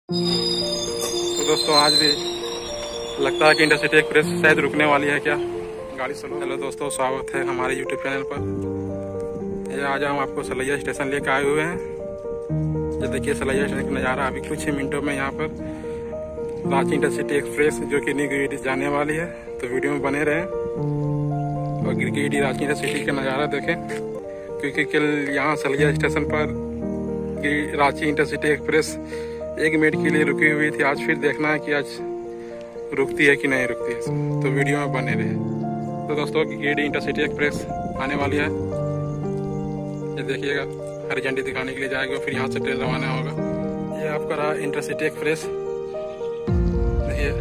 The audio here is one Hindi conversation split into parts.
तो दोस्तों आज भी लगता है कि इंटरसिटी एक्सप्रेस शायद रुकने वाली है क्या, गाड़ी चलो। हेलो दोस्तों, स्वागत है हमारे यूट्यूब चैनल पर। ये आज हम आपको सलैया स्टेशन लेकर आए हुए हैं। ये देखिए सलैया स्टेशन का नज़ारा। अभी कुछ ही मिनटों में यहाँ पर रांची इंटरसिटी एक्सप्रेस जो कि न्यू गिरिडीह जाने वाली है, तो वीडियो में बने रहें और गिरिडीह रांची इंटरसिटी का नज़ारा देखें, क्योंकि कल यहाँ सलैया स्टेशन पर रांची इंटरसिटी एक्सप्रेस 1 मिनट के लिए रुकी हुई थी। आज फिर देखना है कि आज रुकती है कि नहीं रुकती है, तो वीडियो में बने रहे। तो दोस्तों गिरिडीह इंटरसिटी एक्सप्रेस आने वाली है। ये देखिएगा, हरी झंडी दिखाने के लिए जाएगा, फिर यहाँ से ट्रेन रवाना होगा। ये आपका रहा इंटरसिटी एक्सप्रेस। देखिए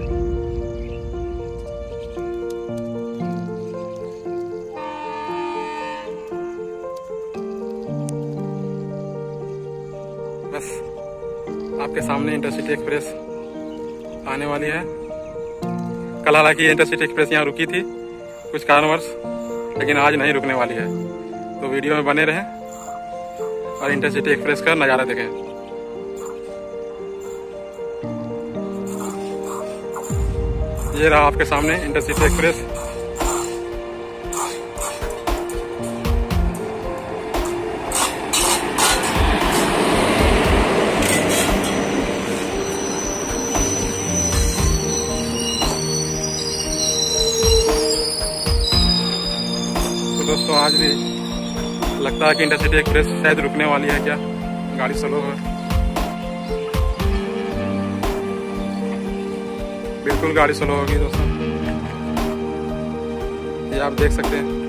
बस आपके सामने इंटरसिटी एक्सप्रेस आने वाली है। कल हालांकि इंटरसिटी एक्सप्रेस यहाँ रुकी थी कुछ कारणवश, लेकिन आज नहीं रुकने वाली है। तो वीडियो में बने रहें और इंटरसिटी एक्सप्रेस का नज़ारा देखें। ये रहा आपके सामने इंटरसिटी एक्सप्रेस। दोस्तों आज भी लगता है कि इंटरसिटी एक्सप्रेस शायद रुकने वाली है क्या, गाड़ी स्लो है। बिल्कुल गाड़ी स्लो होगी दोस्तों, ये आप देख सकते हैं।